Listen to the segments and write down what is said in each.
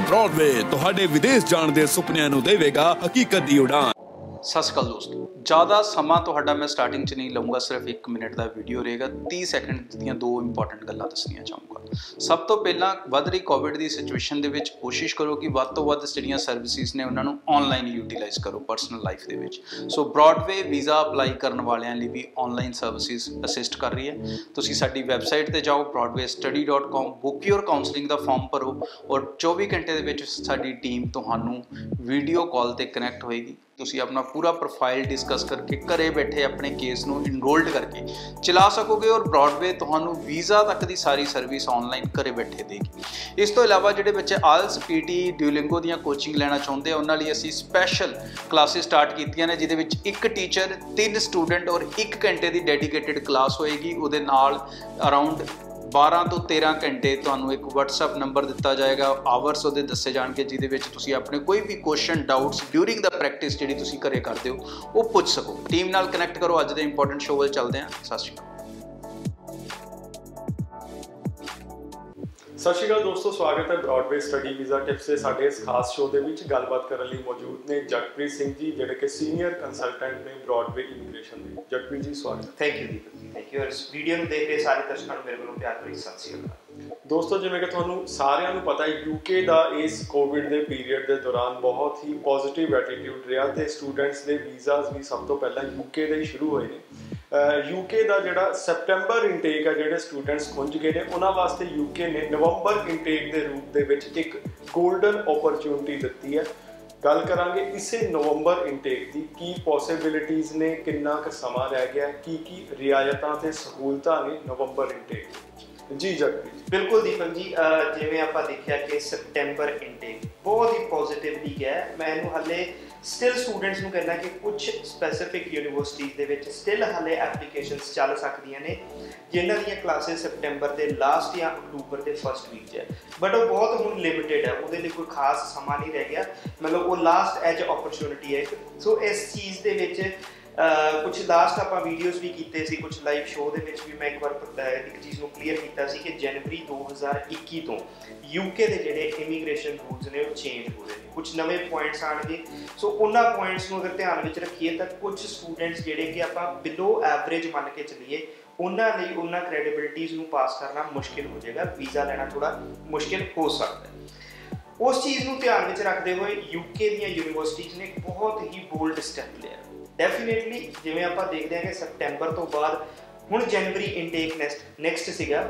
Broadway तुहाडे विदेश जाण दे सुपनिਆਂ ਨੂੰ देवेगा हकीकत दी उड़ान। सत श्री अकाल दोस्तों, ज़्यादा समा तुहाडा मैं स्टार्टिंग च नहीं लऊँगा, सिर्फ 1 मिनट का वीडियो रहेगा। 30 सैकेंड ਦੀਆਂ 2 इंपॉर्टेंट गल्लां दसणियां चाहूँगा। सब तो पहला वध रही कोविड की सिचुएशन दे विच कोशिश करो कि वध तो वध जिहड़ियां सर्विसिज ने उन्हां नूं ऑनलाइन यूटिलाइज करो पर्सनल लाइफ दे विच। सो ब्रॉडवे वीज़ा अपलाई करन वालियां लई भी ऑनलाइन सर्विसिज असिस्ट कर रही है। तुसीं साडी वैबसाइट ते जाओ broadwaystudy.com, बुक योर काउंसलिंग दा फॉर्म भरो और 24 घंटे दे विच साडी टीम तुहानूं वीडियो कॉल ते कनैक्ट होएगी। तुसीं अपना पूरा प्रोफाइल डिस्कस करके घरे बैठे अपने केस नूं इनरोल्ड करके चला सकोगे और ब्रॉडवे तुहानूं वीज़ा तक दी सारी सर्विस ऑनलाइन घरे बैठे देगी। इस तो इलावा जिहड़े बच्चे आइल्स पीटी ड्यूलिंगो दियां कोचिंग लेना चाहुंदे उन्हां लई असीं स्पैशल क्लासेस स्टार्ट कीतियां ने, जिहदे विच 1 टीचर 3 स्टूडेंट और 1 घंटे की डेडिकेटेड क्लास होएगी। उहदे नाल अराउंड 12 तो 13 घंटे तुहानूं एक WhatsApp नंबर दिता जाएगा, आवर्स उहदे दस्से जाणगे जिहदे विच तुसीं अपने कोई भी question doubts during the practice जिहड़ी तुसीं घरे करदे हो वो पुछ सको। टीम नाल कनैक्ट करो। अज दे इंपॉर्टेंट शो वल चलदे हां। सत श्री अकाल। सत श्री अकाल दोस्तों, स्वागत है ब्रॉडवे स्टडी वीज़ा टिप्स से साडे इस खास शो दे विच गलबात करन लई मौजूद ने जगप्रीत सिंह जी, जिहड़े कि सीनियर कंसलटेंट ने ब्रॉडवे इमीग्रेशन दे। जगप्रीत जी स्वागत। Thank you Deepak ji, thank you. और इस वीडियो ਨੂੰ देख रहे सारे दर्शकों ਨੂੰ ਮੇਰੇ ਵੱਲੋਂ ਪਿਆਰ ਭਰੀ ਸਤਿ ਸ਼੍ਰੀ ਅਕਾਲ। ਦੋਸਤੋ, ਜਿਵੇਂ ਕਿ ਤੁਹਾਨੂੰ ਸਾਰਿਆਂ ਨੂੰ ਪਤਾ ਹੈ ਯੂਕੇ ਦਾ ਇਸ ਕੋਵਿਡ ਦੇ ਪੀਰੀਅਡ ਦੇ ਦੌਰਾਨ ਬਹੁਤ ਹੀ ਪੋਜ਼ਿਟਿਵ ਐਟੀਟਿਊਡ ਰਿਹਾ ਤੇ ਸਟੂਡੈਂਟਸ ਦੇ ਵੀਜ਼ਾਸ ਵੀ ਸਭ ਤੋਂ ਪਹਿਲਾਂ ਯੂਕੇ ਦੇ ਹੀ ਸ਼ੁਰੂ ਹੋਏ ਨੇ। यूके का जोड़ा सैप्टेंबर इनटेक है, जोड़े स्टूडेंट्स खुंज गए हैं उन्होंने वास्ते यूके ने नवंबर इनटेक के रूप के एक गोल्डन ओपरचुनिटी दी है। गल करांगे इसे नवंबर इनटेक की की पॉसिबिलिटीज़ ने, कितना क समा रह गया, की रियायतां ते सहूलतां ने नवंबर इनटेक जी। जगप्रीत बिल्कुल दीपक जी, जिवें आपां देखिया कि सैप्टेंबर इनटेक बहुत ही पॉजिटिवली गया। मैं इहनूं हले स्टिल स्टूडेंट्स नूं कहना कि कुछ स्पैसीफिक यूनीवर्सिटीज़ दे विच स्टिल हाले एप्लीकेशनस चल सकदियां ने जिन्हां दीयां क्लासेस सैप्टेंबर के लास्ट या अक्टूबर के फर्स्ट वीक है, बट वो बहुत हुण लिमिटेड है, उहदे लई कोई खास समा नहीं रह गया। मतलब वो लास्ट एज अपॉर्चुनिटी है। सो इस चीज़ दे विच कुछ लास्ट आप वीडियोज़ भी कीते सी, कुछ लाइव शो दे विच भी मैं एक बार एक चीज़ को क्लीयर किया सी कि जनवरी 2021 तो यूके के जोड़े इमीग्रेशन रूल्स ने वो चेंज हो रहे हैं, कुछ नवे पॉइंट्स आएंगे। सो उन्होंने पॉइंट्स को अगर ध्यान में रखिए तो कुछ स्टूडेंट्स जोड़े कि आप बिलो एवरेज मान के चलीए उन्होंने क्रेडिबिलिटीज़ को पास करना मुश्किल हो जाएगा, वीज़ा लेना थोड़ा मुश्किल हो सकता है। उस चीज़ को ध्यान में रखते हुए यूके दी यूनीवर्सिटीज़ ने बहुत ही बोल्ड स्टैप लिया। डेफिनेटली जिवें आप देखते हैं कि सैप्टेंबर तो बाद हुण जनवरी इनटेक नैक्सट सीगा,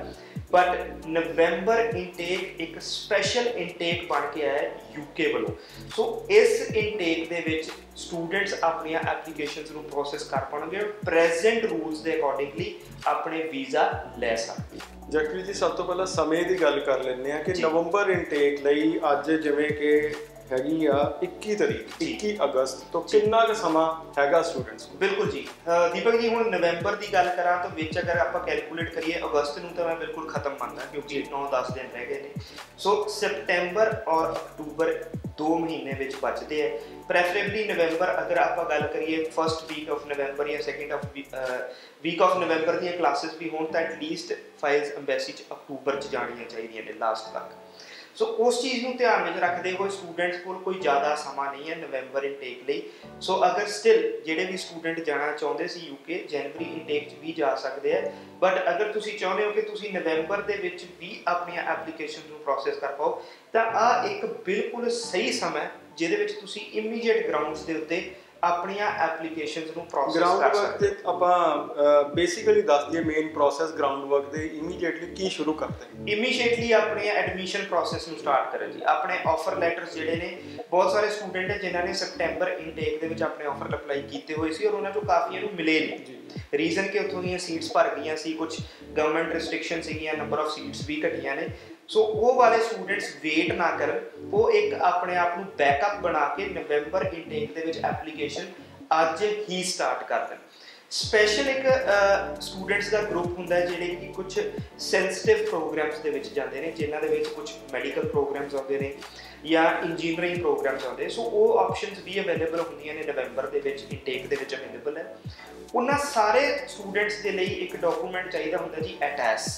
बट नवंबर इनटेक एक स्पैशल इनटेक बन के आया यूके वालों। सो इस इनटेक दे विच स्टूडेंट्स अपनी एप्लीकेशनस नूं प्रोसैस कर पाएंगे और प्रेजेंट रूल्स के अकॉर्डिंगली अपने वीज़ा ले सकते। जगप्रीत जी, सब तो पहला समय की गल कर लेने कि नवंबर इनटेक लई अज जिवें कि हैगी आ 21 तारीख 21 अगस्त तो कितना क समा हैगा स्टूडेंट्स को? बिल्कुल जी दीपक जी, हुण नवंबर की गल करा तो विच अगर आप कैलकुलेट करिए अगस्त नूं तो मैं बिल्कुल खत्म मानदा क्योंकि 9-10 दिन रह गए ने। सो सितंबर और अक्टूबर 2 महीने विच बचते हैं। प्रेफरेबली नवंबर अगर आप गल करिए फर्स्ट वीक ऑफ नवंबर या सैकेंड वीक ऑफ नवंबर दी क्लासेस भी होण तो एटलीस्ट फाइल्स अंबैसी अक्टूबर च जानियां चाहिए ने लास्ट तक। सो उस चीज़ को ध्यान में रखते हुए स्टूडेंट्स को कोई ज़्यादा समा नहीं है नवंबर इनटेक लिए। सो अगर स्टिल जोड़े भी स्टूडेंट जाना चाहते सी यूके जनवरी इनटेक भी जा सकते हैं, बट अगर तुम चाहते हो कि तुम नवंबर के भी अपनी एप्लीकेशन को प्रोसैस कर पाओ तो आ एक बिल्कुल सही समय जिहदे तुम इमीडिएट ग्राउंड्स के उत्ते अपनियां एप्लीकेशनस ਨੂੰ ਪ੍ਰੋਸੈਸ ਕਰ ਸਕਦੇ। ग्राउंड वर्क ते ਆਪਾਂ बेसिकली दस दिए मेन प्रोसेस ग्राउंड वर्क दे इमीडिएटली की शुरू करते हैं। इमीडिएटली अपने एडमिशन प्रोसेस ਨੂੰ स्टार्ट करें जी। अपने ऑफर लैटर्स ਜਿਹੜੇ ਨੇ बहुत सारे स्टूडेंट है जिन्होंने सैप्टेंबर इनटेक ਦੇ ਵਿੱਚ अपने ऑफर अप्लाई ਕੀਤੇ ਹੋਏ ਸੀ और ਉਹਨਾਂ ਚੋਂ ਕਾਫੀਆਂ ਨੂੰ ਮਿਲੇ ਨਹੀਂ। रीजन कि ਉੱਥੋਂ ਦੀਆਂ सीट्स भर गई सी, कुछ गवर्नमेंट रिस्ट्रिक्शन सीगियां, नंबर ऑफ सीट्स भी घटिया ने। सो वो वाले स्टूडेंट्स वेट ना कर, वो एक अपने आप को बैकअप बना के नवंबर इनटेक के एप्लीकेशन अज ही स्टार्ट कर दें। स्पैशल एक स्टूडेंट्स का ग्रुप होंगे जिहड़े कि कुछ सेंसिटिव प्रोग्राम्स के जाते हैं, जिन्हों के कुछ मैडिकल प्रोग्राम्स आते हैं या इंजीनियरिंग प्रोग्राम्स आते हैं। सो वो ऑप्शनस भी अवेलेबल होंगे ने नवंबर के इनटेक के अवेलेबल है। उन्होंने सारे स्टूडेंट्स के लिए एक डॉकूमेंट चाहिए होंगे जी अटैच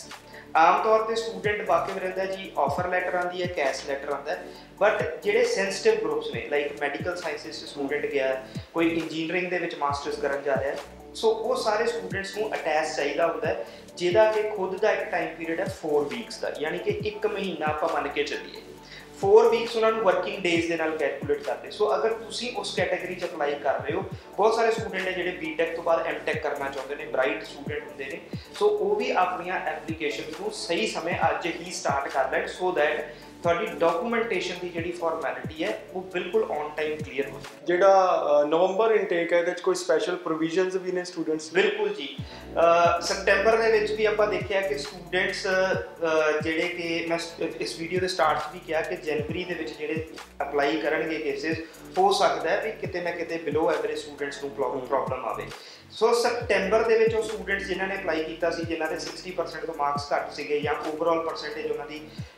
ਆਮ ਤੌਰ ਤੇ ਸਟੂਡੈਂਟ ਵਾਕਿਫ ਰਹਿੰਦਾ ਜੀ, ਆਫਰ ਲੈਟਰ ਆਉਂਦੀ ਹੈ, ਕੈਸ਼ ਲੈਟਰ ਆਉਂਦਾ ਹੈ, ਬਟ ਜਿਹੜੇ ਸੈਂਸਿਟਿਵ ਗਰੁੱਪਸ ਨੇ ਲਾਈਕ ਮੈਡੀਕਲ ਸਾਇੰਸਿਸ ਸਟੂਡੈਂਟ ਗਿਆ, ਕੋਈ ਇੰਜੀਨੀਅਰਿੰਗ ਦੇ ਵਿੱਚ ਮਾਸਟਰਸ ਕਰਨ ਜਾ ਰਿਹਾ, ਸੋ ਉਹ ਸਾਰੇ ਸਟੂਡੈਂਟਸ ਨੂੰ ਅਟੈਚ ਚਾਹੀਦਾ ਹੁੰਦਾ ਹੈ, ਜਿਹਦਾ ਕਿ ਖੁਦ ਦਾ ਇੱਕ ਟਾਈਮ ਪੀਰੀਅਡ ਹੈ 4 ਵੀਕਸ ਦਾ, ਯਾਨੀ ਕਿ 1 ਮਹੀਨਾ ਆਪਾਂ ਮੰਨ ਕੇ ਚੱਲੀਏ। 4 ਵੀਕਸ ਉਹਨਾਂ ਨੂੰ ਵਰਕਿੰਗ ਡੇਜ਼ ਦੇ ਨਾਲ ਕੈਲਕੂਲੇਟ ਕਰਦੇ। ਸੋ ਅਗਰ ਤੁਸੀਂ ਉਸ ਕੈਟਾਗਰੀ 'ਚ ਅਪਲਾਈ ਕਰ ਰਹੇ ਹੋ, ਬਹੁਤ ਸਾਰੇ ਸਟੂਡੈਂਟ ਨੇ ਜਿਹੜੇ ਬੀਟੈਕ ਤੋਂ ਬਾਅਦ ਐਮਟੈਕ ਕਰਨਾ ਚਾਹੁੰਦੇ ਨੇ, ਬ੍ਰਾਈਟ ਸਟੂਡੈਂਟ ਹੁੰਦੇ ਨੇ, ਸੋ ਉਹ ਵੀ ਆਪਣੀਆਂ ਐਪਲੀਕੇਸ਼ਨਸ ਨੂੰ ਸਹੀ ਸਮੇਂ ਅੱਜ ਹੀ ਸਟਾਰਟ ਕਰ ਲੈਣ, ਸੋ ਦੈਟ ਤੁਹਾਡੀ ਡਾਕੂਮੈਂਟੇਸ਼ਨ ਦੀ ਜਿਹੜੀ ਫਾਰਮੈਲਿਟੀ ਹੈ ਉਹ ਬਿਲਕੁਲ ਔਨ ਟਾਈਮ ਕਲੀਅਰ ਹੋ ਜਾਵੇ। ਜਿਹੜਾ ਨਵੰਬਰ ਇਨਟੇਕ ਹੈ ਇਹਦੇ ਵਿੱਚ ਕੋਈ ਸਪੈਸ਼ਲ ਪ੍ਰੋਵੀਜ਼ਨਸ ਵੀ ਨੇ ਸਟੂਡੈਂਟਸ? ਬਿਲਕੁਲ ਜੀ, ਸੈਪਟੈਂਬਰ ਦੇ ਵਿੱਚ ਵੀ ਆਪਾਂ ਦੇਖਿਆ ਕਿ ਸਟੂਡੈਂਟਸ ਜਿਹੜੇ ਕਿ ਮੈਂ ਇਸ ਵੀਡੀਓ ਦੇ ਸਟਾਰਟ 'ਚ ਵੀ ਕਿਹਾ ਕਿ ਜਨਵਰੀ ਦੇ ਵਿੱਚ ਜਿਹੜੇ ਅਪਲਾਈ ਕਰਨਗੇ ਕੇਸਿਸ, ਹੋ ਸਕਦਾ ਹੈ ਵੀ ਕਿਤੇ ਨਾ ਕਿਤੇ ਬਿਲੋ ਐਵਰੇਜ ਸਟੂਡੈਂਟਸ ਨੂੰ ਪ੍ਰੋਬਲਮ ਆਵੇ। ਸੋ ਸੈਪਟੈਂਬਰ ਦੇ ਵਿੱਚ ਉਹ ਸਟੂਡੈਂਟਸ ਜਿਨ੍ਹਾਂ ਨੇ ਅਪਲਾਈ ਕੀਤਾ ਸੀ, ਜਿਨ੍ਹਾਂ ਦੇ 60% ਤੋਂ ਮਾਰਕਸ ਘੱਟ ਸੀਗੇ ਜਾਂ ਓਵਰਆਲ ਪਰਸੈਂਟੇਜ ਉਹਨਾਂ ਦੀ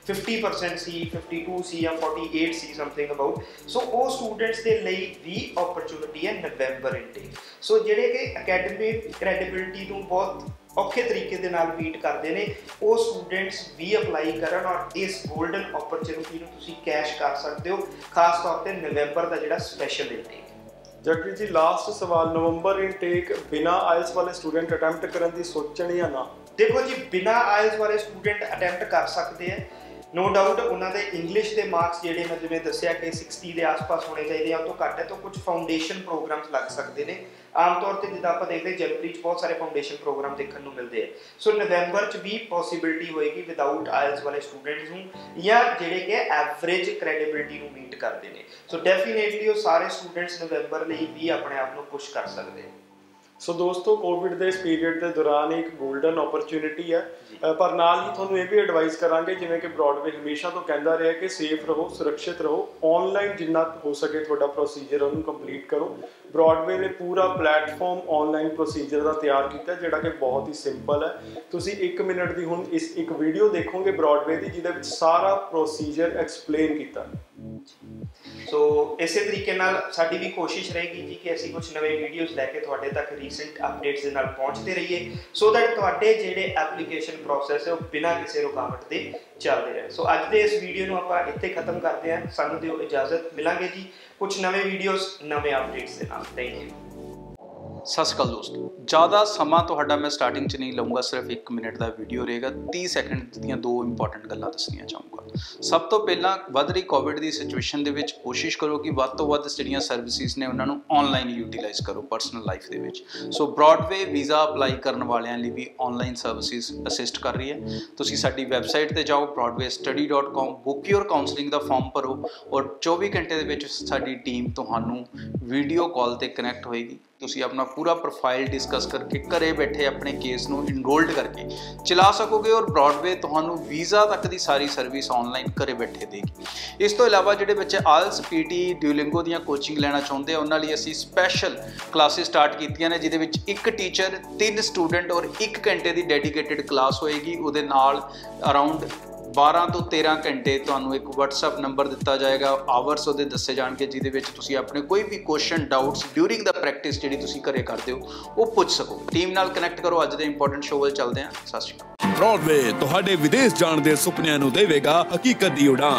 50% ਸੀ, 52 ਸੀ ਜਾਂ 48 ਸੀ ਸਮਥਿੰਗ ਅਬਾਊਟ, ਸੋ ਉਹ ਸਟੂਡੈਂਟਸ ਦੇ ਲਈ ਵੀ ਓਪਰਚੁਨਿਟੀ ਹੈ ਨਵੰਬਰ ਇਨਟੇਕ। ਸੋ ਜਿਹੜੇ ਕਿ ਅਕੈਡਮਿਕ ਕ੍ਰੈਡੀਬਿਲਿਟੀ ਨੂੰ ਬਹੁਤ ਔਖੇ ਤਰੀਕੇ ਦੇ ਨਾਲ ਮੀਟ ਕਰਦੇ ਨੇ, ਉਹ ਸਟੂਡੈਂਟਸ ਵੀ ਅਪਲਾਈ ਕਰਨ ਔਰ ਇਸ ਗੋਲਡਨ ਓਪਰਚੁਨਿਟੀ ਨੂੰ ਤੁਸੀਂ ਕੈਸ਼ ਕਰ ਸਕਦੇ ਹੋ, ਖਾਸ ਤੌਰ ਤੇ ਨਵੰਬਰ ਦਾ ਜਿਹੜਾ special intake. Jagpreet ji, last ਸਵਾਲ, ਨਵੰਬਰ ਇਨਟੇਕ ਬਿਨਾ ਆਇਲਸ ਵਾਲੇ ਸਟੂਡੈਂਟ ਅਟੈਂਪਟ ਕਰਨ ਦੀ ਸੋਚਣ ਜਾਂ ਨਾ? ਦੇਖੋ ਜੀ, ਬਿਨਾ ਆਇਲਸ ਵਾਲੇ ਸਟੂਡੈਂਟ ਅਟੈਂਪਟ ਕਰ ਸਕਦੇ ਆ, ਨੋ ਡਾਊਟ। ਉਹਨਾਂ ਦੇ ਇੰਗਲਿਸ਼ ਦੇ ਮਾਰਕਸ ਜਿਹੜੇ ਮੈਂ ਜਿਵੇਂ ਦੱਸਿਆ ਕਿ 60 ਦੇ ਆਸ-ਪਾਸ ਹੋਣੇ ਚਾਹੀਦੇ ਆ, ਉਹ ਤੋਂ ਘੱਟ ਹੈ ਤਾਂ ਕੁਝ ਫਾਊਂਡੇਸ਼ਨ ਪ੍ਰੋਗਰਾਮਸ ਲੱਗ ਸਕਦੇ ਨੇ। ਆਮ ਤੌਰ ਤੇ ਜਿੱਦਾਂ ਆਪਾਂ ਦੇਖਦੇ ਜਨਵਰੀ 'ਚ ਬਹੁਤ ਸਾਰੇ ਫਾਊਂਡੇਸ਼ਨ ਪ੍ਰੋਗਰਾਮ ਦੇਖਣ ਨੂੰ ਮਿਲਦੇ ਆ, ਸੋ ਨਵੰਬਰ 'ਚ ਵੀ ਪੋਸੀਬਿਲਿਟੀ ਹੋਏਗੀ ਵਿਦਆਊਟ ਆਇਲਸ ਵਾਲੇ ਸਟੂਡੈਂਟਸ ਨੂੰ ਜਾਂ ਜਿਹੜੇ ਕਿ ਐਵਰੇਜ ਕ੍ਰੈਡੀਬਿਲਿਟੀ ਨੂੰ ਮੀਟ ਕਰਦੇ ਨੇ। ਸੋ ਡੈਫੀਨੇਟਲੀ ਉਹ ਸਾਰੇ ਸਟੂਡੈਂਟਸ ਨਵੰਬਰ ਲਈ ਵੀ ਆਪਣੇ ਆਪ ਨੂੰ ਪੁਸ਼ ਕਰ ਸਕਦੇ ਆ। ਸੋ ਦੋਸਤੋ, ਕੋਵਿਡ ਦੇ ਇਸ ਪੀਰੀਅਡ ਦੇ ਦੌਰਾਨ ਇੱਕ ਗੋਲਡਨ ਓਪਰਚੁਨਿਟੀ ਹੈ, ਪਰ ਨਾਲ ਹੀ ਤੁਹਾਨੂੰ ਇਹ ਵੀ ਐਡਵਾਈਸ ਕਰਾਂਗੇ, ਜਿਵੇਂ ਕਿ ਬ੍ਰੌਡਵੇ ਹਮੇਸ਼ਾ ਤੋਂ ਕਹਿੰਦਾ ਰਿਹਾ ਕਿ ਸੇਫ ਰਹੋ, ਸੁਰੱਖਿਅਤ ਰਹੋ, ਆਨਲਾਈਨ ਜਿੰਨਾ ਹੋ ਸਕੇ ਤੁਹਾਡਾ ਪ੍ਰੋਸੀਜਰ ਉਹਨੂੰ ਕੰਪਲੀਟ ਕਰੋ। ਬ੍ਰੌਡਵੇ ਨੇ ਪੂਰਾ ਪਲੇਟਫਾਰਮ ਆਨਲਾਈਨ ਪ੍ਰੋਸੀਜਰ ਦਾ ਤਿਆਰ ਕੀਤਾ, ਜਿਹੜਾ ਕਿ ਬਹੁਤ ਹੀ ਸਿੰਪਲ ਹੈ। ਤੁਸੀਂ 1 ਮਿੰਟ ਦੀ ਹੁਣ ਇੱਕ ਵੀਡੀਓ ਦੇਖੋਗੇ ਬ੍ਰੌਡਵੇ ਦੀ, ਜਿਹਦੇ ਵਿੱਚ ਸਾਰਾ ਪ੍ਰੋਸੀਜਰ ਐਕਸਪਲੇਨ ਕੀਤਾ। ਸੋ ਇਸੇ ਤਰੀਕੇ ਨਾਲ ਸਾਡੀ ਵੀ ਕੋਸ਼ਿਸ਼ ਰਹੇਗੀ ਜੀ ਕਿ ਅਸੀਂ ਕੁਝ ਨਵੇਂ ਵੀਡੀਓਜ਼ ਲੈ ਕੇ ਤੁਹਾਡੇ ਤੱਕ ਰੀਸੈਂਟ ਅਪਡੇਟਸ ਦੇ ਨਾਲ ਪਹੁੰਚਦੇ ਰਹੀਏ, ਸੋ ਦੈਟ ਤੁਹਾਡੇ ਜਿਹੜੇ ਐਪਲੀਕੇਸ਼ਨ ਪ੍ਰੋਸੈਸ ਹੈ ਉਹ ਬਿਨਾਂ ਕਿਸੇ ਰੁਕਾਵਟ ਦੇ ਚੱਲਦੇ ਰਹੇ। ਸੋ ਅੱਜ ਦੇ ਇਸ ਵੀਡੀਓ ਨੂੰ ਆਪਾਂ ਇੱਥੇ ਖਤਮ ਕਰਦੇ ਹਾਂ। ਸਾਨੂੰ ਦਿਓ ਇਜਾਜ਼ਤ, ਮਿਲਾਂਗੇ ਜੀ ਕੁਝ ਨਵੇਂ ਵੀਡੀਓਜ਼ ਨਵੇਂ ਅਪਡੇਟਸ ਦੇ ਨਾਲ। Thank you. ਸਤਿ ਸ਼੍ਰੀ ਅਕਾਲ ਦੋਸਤੋ, ਜ਼ਿਆਦਾ ਸਮਾਂ ਤੁਹਾਡਾ ਮੈਂ ਸਟਾਰਟਿੰਗ 'ਚ ਨਹੀਂ ਲਊਂਗਾ, ਸਿਰਫ 1 ਮਿੰਟ ਦਾ ਵੀਡੀਓ ਰਹੇਗਾ। 30 ਸੈਕਿੰਡ ਦੀਆਂ 2 ਇੰਪੋਰਟੈਂਟ ਗੱਲਾਂ ਦੱਸਣੀਆਂ ਚਾਹੂੰਗਾ। ਸਭ ਤੋਂ ਪਹਿਲਾਂ, ਵੱਧ ਰਹੀ ਕੋਵਿਡ ਦੀ ਸਿਚੁਏਸ਼ਨ ਦੇ ਵਿੱਚ ਕੋਸ਼ਿਸ਼ ਕਰੋ ਕਿ ਵੱਧ ਤੋਂ ਵੱਧ ਜਿਹੜੀਆਂ ਸਰਵਿਸਿਜ਼ ਨੇ ਉਹਨਾਂ ਨੂੰ ਆਨਲਾਈਨ ਯੂਟੀਲਾਈਜ਼ ਕਰੋ ਪਰਸਨਲ ਲਾਈਫ ਦੇ ਵਿੱਚ। ਸੋ ਬ੍ਰੌਡਵੇ ਵੀਜ਼ਾ ਅਪਲਾਈ ਕਰਨ ਵਾਲਿਆਂ ਲਈ ਵੀ ਆਨਲਾਈਨ ਸਰਵਿਸਿਜ਼ ਅਸਿਸਟ ਕਰ ਰਹੀ ਹੈ। ਤੁਸੀਂ ਸਾਡੀ ਵੈਬਸਾਈਟ ਤੇ ਜਾਓ broadwaystudy.com, ਬੁੱਕ ਯੋਰ ਕਾਉਂਸਲਿੰਗ ਦਾ ਫਾਰਮ ਭਰੋ ਔਰ 24 ਘੰਟੇ ਦੇ ਵਿੱਚ ਸਾਡੀ ਟੀਮ ਤੁਹਾਨੂੰ ਵੀਡੀਓ ਕਾਲ ਤੇ ਕਨੈਕਟ ਹੋਏਗੀ। ਤੁਸੀਂ ਆਪਣਾ ਪੂਰਾ ਪ੍ਰੋਫਾਈਲ ਡਿਸਕਸ ਕਰਕੇ ਘਰੇ ਬੈਠੇ ਆਪਣੇ ਕੇਸ ਨੂੰ ਇਨਰੋਲਡ ਕਰਕੇ ਚਲਾ ਸਕੋਗੇ ਔਰ ਬ੍ਰੌਡਵੇ ਤੁਹਾਨੂੰ ਵੀਜ਼ਾ ਤੱਕ ਦੀ ਸਾਰੀ ਸਰਵਿਸ ਆਨਲਾਈਨ ਘਰੇ ਬੈਠੇ ਦੇਗੀ। ਇਸ ਤੋਂ ਇਲਾਵਾ ਜਿਹੜੇ ਬੱਚੇ ਆਇਲਸ, ਪੀਟੀ, ਡਿਊਲਿੰਗੋ ਦੀਆਂ ਕੋਚਿੰਗ ਲੈਣਾ ਚਾਹੁੰਦੇ ਆ, ਉਹਨਾਂ ਲਈ ਅਸੀਂ ਸਪੈਸ਼ਲ ਕਲਾਸਿਸ ਸਟਾਰਟ ਕੀਤੀਆਂ ਨੇ, ਜਿਹਦੇ ਵਿੱਚ 1 ਟੀਚਰ 3 ਸਟੂਡੈਂਟ ਔਰ 1 ਘੰਟੇ ਦੀ ਡੈਡੀਕੇਟਿਡ ਕਲਾਸ ਹੋਏਗੀ। ਉਹਦੇ ਨਾਲ ਅਰਾਊਂਡ 12 ਤੋਂ 13 ਘੰਟੇ ਤੁਹਾਨੂੰ ਇੱਕ WhatsApp ਨੰਬਰ ਦਿੱਤਾ ਜਾਏਗਾ, ਆਵਰਸ ਉਹਦੇ ਦੱਸੇ ਜਾਣਗੇ, ਜਿਹਦੇ ਵਿੱਚ ਤੁਸੀਂ ਆਪਣੇ ਕੋਈ ਵੀ question, doubts during the practice ਜਿਹੜੀ ਤੁਸੀਂ ਘਰੇ ਕਰਦੇ ਹੋ ਉਹ ਪੁੱਛ ਸਕੋ। ਟੀਮ ਨਾਲ ਕਨੈਕਟ ਕਰੋ। ਅੱਜ ਦੇ ਇੰਪੋਰਟੈਂਟ ਸ਼ੋਅ ਵੱਲ ਚੱਲਦੇ ਹਾਂ। ਸਤਿ ਸ਼੍ਰੀ ਅਕਾਲ। ਬ੍ਰੌਡਵੇ ਤੁਹਾਡੇ ਵਿਦੇਸ਼ ਜਾਣ ਦੇ ਸੁਪਨਿਆਂ ਨੂੰ ਦੇਵੇਗਾ ਹਕੀਕਤ ਦੀ ਉਡਾਨ।